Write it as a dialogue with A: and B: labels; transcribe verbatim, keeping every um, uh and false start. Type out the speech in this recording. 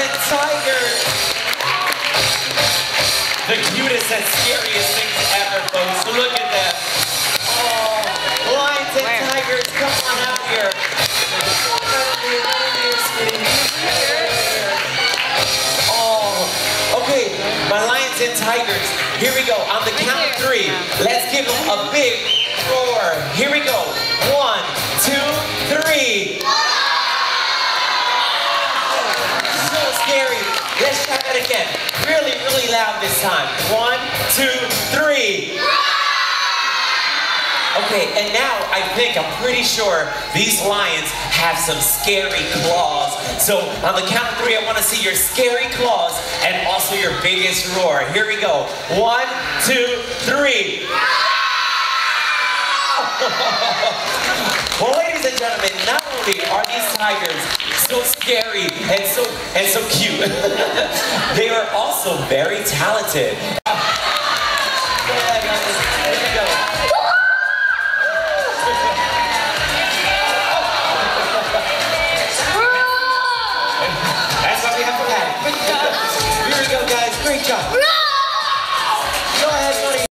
A: and tigers. The cutest and scariest things ever, folks. Look at them. Oh, lions and
B: Where?
A: tigers, come on out here. Oh, okay, my lions and tigers. Here we go. On the count of three, let's give them a big roar. Here we go. One, two, three. So scary. Let's try that again. Really, really loud this time. One, two, three. Okay, and now I think, I'm pretty sure these lions have some scary claws. So on the count of three, I want to see your scary claws and also your biggest roar. Here we go. One, two, three. Well, ladies and gentlemen, not only are these tigers so scary and so and so cute, they are also very talented. Here we go. That's what we have for that. Here we go, guys. Great job.